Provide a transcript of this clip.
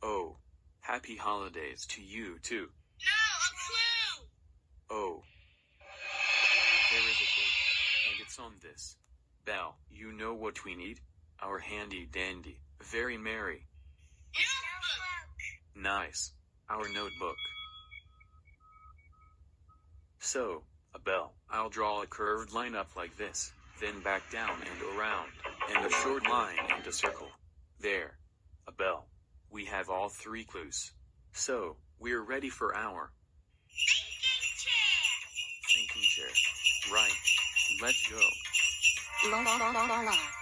Oh. Happy holidays to you too. No, a clue! Oh. There is a clue. And it's on this bell. You know what we need? Our handy dandy, very merry. Notebook! Nice. Our notebook. So, a bell. I'll draw a curved line up like this, then back down and around, and a short line and a circle. There. A bell. We have all 3 clues. So, we're ready for our Thinking chair! thinking chair. Right. Let's go. La la la la la la.